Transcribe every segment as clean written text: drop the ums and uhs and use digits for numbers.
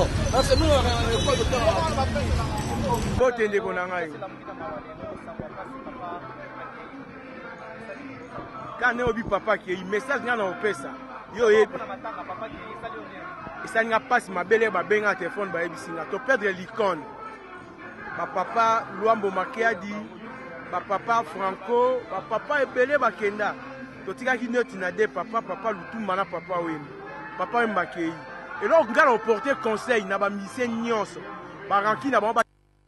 Non, c'est nous, on pas de temps. Bote ndeko na ngai. Quand on obi papa qui est message ngana opesa. Yo yebi. Ça n'a pas si ma belle ba benga téléphone ba ebisinga to perdre l'icône. Ba papa Luambo Makiadi, ba papa Franco, ba papa ebele ba kenda. To tika ki noti na de papa Lutumba na papa Wemba. Papa Mbakei. Et là on ngala porter conseil na ba mission nyonso. Ba ranki na ba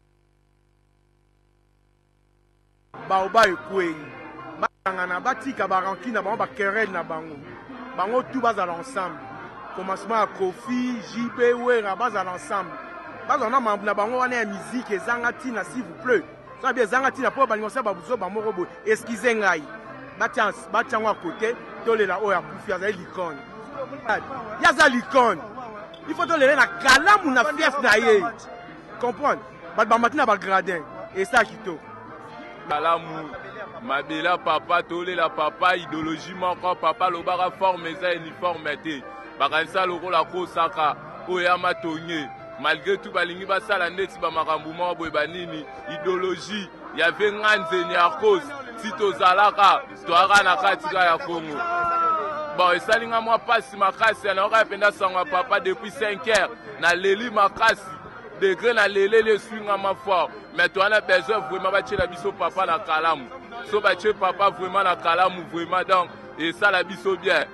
baoba ekwe bangana batika baranki na bango bakerel na bango bango tout bazala ensemble commencement à Kofi JB Wera bazala ensemble bazana na bango wana ya musique ezanga tina s'il vous plaît ça bien ezanga tina po balingosa babuzo ba morobo excusez ngai batiango à côté tolela oyo akufi azali l'icône yaza l'icône il faut tolela na kalamu na fief na ye comprendre bamati na bagradin et ça kito Kalamu, Mabela papa, tole la papa, idéologie manquant, papa, le bara forme et uniformité. Baransa le rôle à Kosaka, Oyama Tonye. Malgré tout, Balingi Basala Neti Bamarambouma, Boebanini, idéologie, il y avait Nganze Niarkos, Tito Zalaka, Toara Nakatika ya Congo. Bon, et ça, l'inga moi passe ma casse, il y a un rapenda sans ma papa depuis 5 heures, na Leli ma casse. Degré na lele le swinga ma foi. Mais toi on a besoin vraiment de la biso papa la kalamu. So bache papa vraiment la kalamu vraiment donc et ça la biso bien.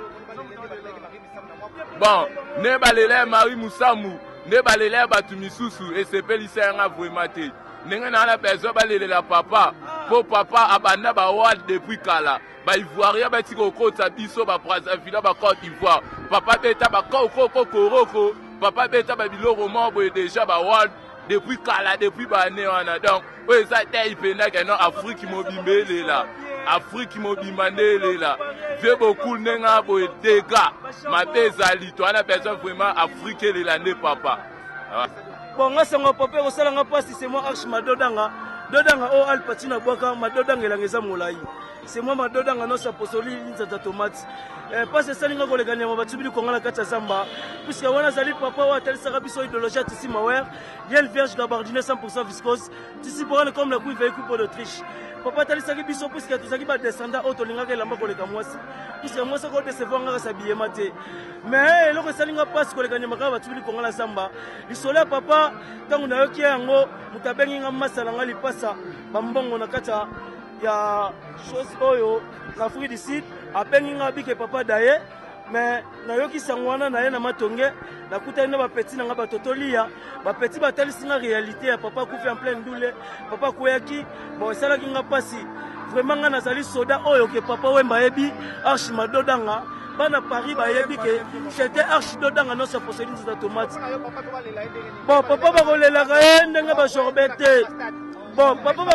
Bon, ne balele Marie Moussamou, ne balele Batumisusu et c'est pelisanga vraiment té. Nenga na la besoin balele la papa. Pour papa abanda ba wad depuis kala. Ba ivoirien ba tiko kota biso ba Brazzaville ba Côte d'Ivoire. Papa beta ba koroko. Papa beta babiloko moko déjà ba wad depuis kala depuis ba année wana donc oui ça t'es pena que non Afrique mobimbe là Afrique mobimane là fait beaucoup nenga bo dégâts ma bezali toi on a besoin vraiment Afrique l'année papa bon nga sango papa ko sala nga pasi c'est moi Arch Madodanga o Alpatina Boka Madodanga elangeza molai c'est moi Madodanga no saposoli nzata tomate parce que salinga ko leganya mabatubili ko ngala kata samba puisque wana zali papa wa tel sera biso idéologie tisi mawer bien vierge gabardine 100% viscose tisi borane comme la couille véhicule pour l'Autriche papa tel sera biso puisque tout ça qui va descendre auto linga ke lamba ko leka mwasi puisque mwasi ko décevoir nga sabiye mate mais eloko salinga passe ko leganya makaba batubili ko ngala samba lisolo papa tangu na yoki yango mutabengi nga masala nga lipasa bambongo na kata ya chose oyo na Afrique du Sud abengi nga bike papa daye mais na yoki sangwana na ye na matonge na kuta ina ba petit na nga batotolia ba petit batalisi nga réalité ya papa kufi en pleine doule papa kuyaki bon sala ki nga pasi vraiment nga nazali soda oyo ke papa Wemba yebi Arch Madodanga bana Paris ba yebi ke c'était Arch Dodanga no sa poseli nzata tomate bon papa ba kolela ka ndenge ba sorbete bon papa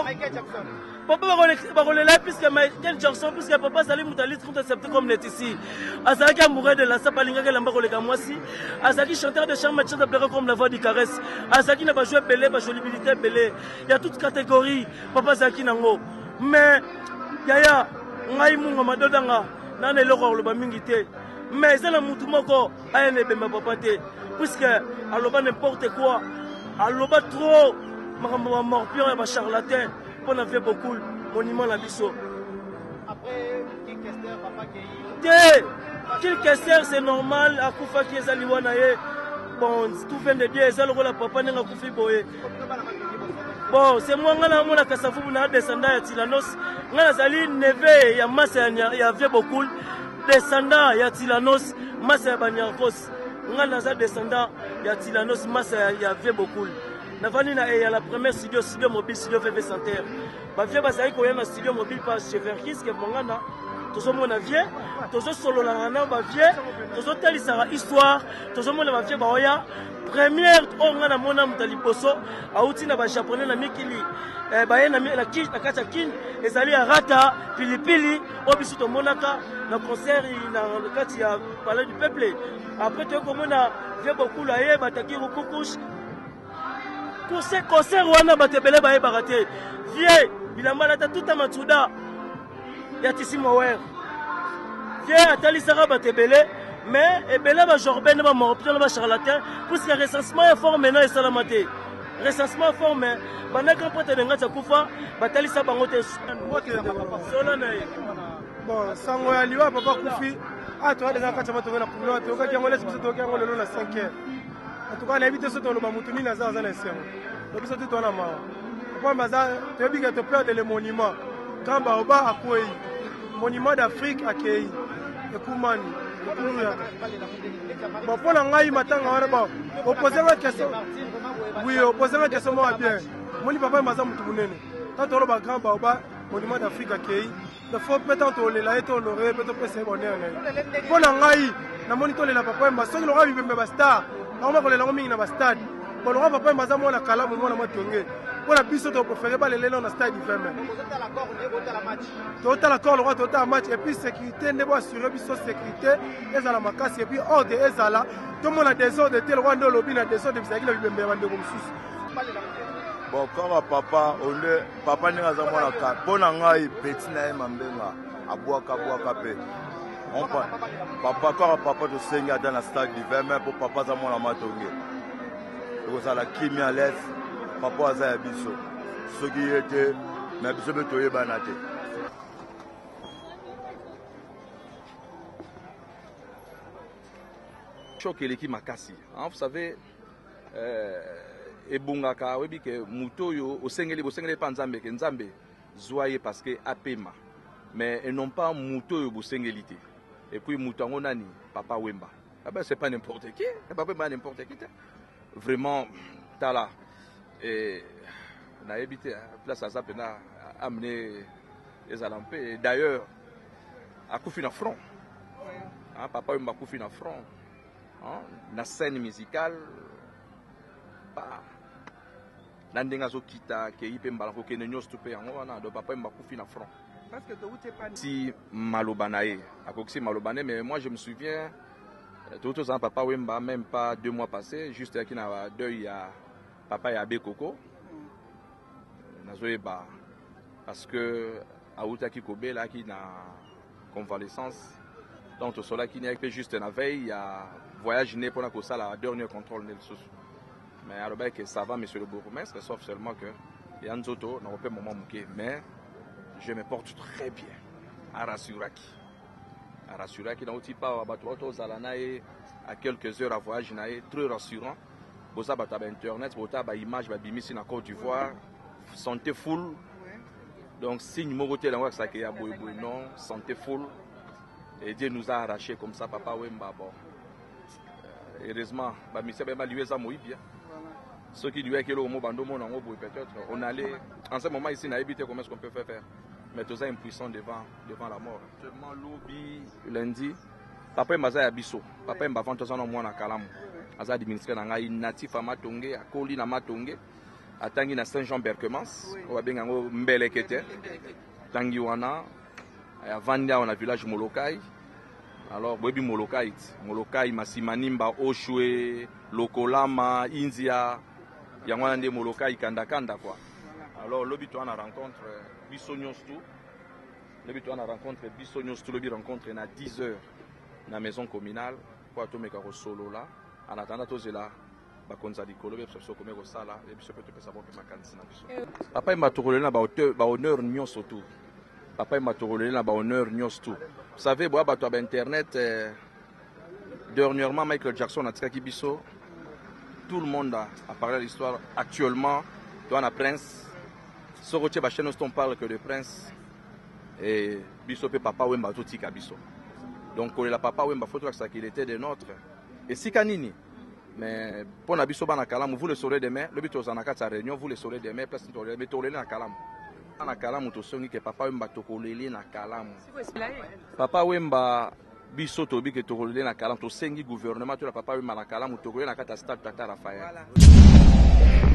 va rouler là puisque Michael Jackson puisque papa Salim Moutali 30 septembre comme net ici Azaki amoureux de la sapalinga que lamba koleka mwasi Azaki chanteur de chant match de comme la voix du caresse Azaki n'a pas joué belé pas jolibilité belé il y a toute catégorie papa Zaki nango mais yaya ngai munga madodanga nane loko loba mingi te mais c'est la mutu moko ayene bemba papa te puisque aloba n'importe quoi aloba trop makambo morpion et ba charlatan on a fait beaucoup monument la biso. Après, Kilkester, c'est normal. À Koufa qui est aliwana bon, tout vient de Dieu. Ça le rôle papa n'a Koufi boye. Bon, c'est moi qui a Kassafou na descendant ya Tilanos. Ngana zali neve ya massa ya vieux beaucoup descendant ya Tilanos massa ya Banyarkos. Ngana za descendant ya Tilanos massa ya vieux beaucoup. Navani na la première studio mobile studio VV Center. Ba vie bazali ko yema studio mobile par Cheverkis ke mongana. Tozo mona vie, tozo solo la ngana ba vie, tozo talisara histoire, tozo mona ba vie ba oya. Première ngana mona mutali poso, auti na ba japonais na mikili. Ba yena la kata kin ezali ya rata pilipili obisu to monaka na concert na kati ya palais du peuple. Après to ko mona vie beaucoup la ye bataki rukukush. Pour ces concerts, on a batebele bae barate. Vieux, bilamba la tout à matsuda. Yatisi mower. Vieux, atali sara batebele. mais ebele ba Jorben ba Moropito ba charlatan parce que recensement est fort maintenant et salamate recensement fort mais banaka pote de ngata kufa batalisa bango te sola na bon sango ya liwa papa kufi toi les enfants tu vas pour l'autre quand on laisse tout quand on le na 5h en tout cas on évite ce to lo ba mutuni na za na sero donc ça tout na ma pour maza tu veux que tu perdre le monument quand baoba akoyi monument d'Afrique akei ekumani bon pour la ngai matanga wana bon opposer la question oui opposer la question moi bien moni papa maza mutu munene quand on ba grand baoba monument d'Afrique akei il faut peut-être les la to honorer peut-être c'est bonheur pour la ngai na moni to la papa mba soki lo bimbe ba star na ma ko le la mingi na ba stade bon lo papa maza mo na kala mo na matonge pour la biso to préféré ba le na stade vraiment total accord le roi total match et puis sécurité ne pas assurer biso sécurité ezala makasi et puis ordre ezala tout monde a désordre de le roi ndo lobi na désordre bisaki na bimbe bande ko mususu bon kaka papa onde papa ndenge aza mwana ka mpo na ngai peti na ye mambenga abwaka pe papa kaka papa tosengi ata na stade d'hiver mais mpo papa aza mwana matonge ekozala kimi à l'aise papa aza ya biso soki ye te mais biso mpe toyebana te choc eleki makasi vous savez ebungaka webi ke muto yo osengeli pa nzambe ke nzambe zoye parce que apema mais et non pas muto yo bosengeli te et puis muto ngo nani papa Wemba ben c'est pas n'importe qui papa pas n'importe qui vraiment tala et na habité place à zapena amener les alampés d'ailleurs akufi na front papa Wemba akufi na front na scène musicale pas nandinga zo kita ke ipe mbala ko kene nyos tupe yango wana do papa mbakufi na front parce que si malobanae akoksi malobane mais moi je me souviens tout ça papa Wemba même pas 2 mois passés juste qui na deuil ya papa ya Bekoko nazoeba parce que auta ki kobela ki na convalescence donc to sola ki ni avec juste na veille ya voyage né pour na ko sala dernier contrôle nel sous. Mais alors que ça va, monsieur le bourgmestre, sauf seulement que Yanzoto n'a pas moment mouqué. Mais je me porte très bien à Rassuraki. À Rassuraki, dans le pas à quelques heures à voyage, très rassurant. Vous avez internet, vous avez image, vous avez ici en Côte d'Ivoire, santé full. Donc si nous avons été dans ça qui a non, santé full. Et Dieu nous a arraché comme ça, papa Wemba. Bon, heureusement, monsieur Bemba lui est bien. Ceux qui lui ont mot peut-être on allait en ce moment ici n'a évité comment est-ce qu'on peut faire mais tous impuissants devant la mort. Seulement lobby lundi papa mbaza ya biso papa mba vant tous en moi na kalamu aza administré na ngai natif à Matonge à Koli na Matonge atangi na Saint-Jean-Berquemans on va benga ngo mbelekete tangi wana ya vanda on a village Molokai. Alors bobi Molokai Masimanimba Oshwe Lokolama India yango nde Molokai kanda quoi. Alors lobi to na rencontre Bissonyostu lobi to na rencontre Bissonyostu lobi rencontre na 10h na maison communale pour atomeka ko solo là en attendant tozela ba konza likolo be so komé ko sala et biso peut pesa bon makanisi na biso papa m'a tourolé na ba honneur nyonso tout papa m'a tourolé na ba honneur nyonso tout. Vous savez, bon, bah, toi, Internet, dernièrement, Michael Jackson a tiré Bisso. Tout le monde a parlé de l'histoire. Actuellement, toi, on a Prince. Sur la chaîne, on parle que de Prince. Et Bisso, papa Wemba, tout tika Bisso. Donc, la papa Wemba, il faut que ça qu'il était des nôtres. Et si Kanini, mais pour la Bisso, vous le saurez demain. Le but, on a sa réunion, vous le saurez demain. Place de mais tourner à Kalam. Na kalamu to songi ke papa Wemba tokolele na kalamu papa Wemba biso to bi ke tokolele na kalamu to sengi gouvernement to la papa Wemba na kalamu tokolele na kata stade Tata Raphaël.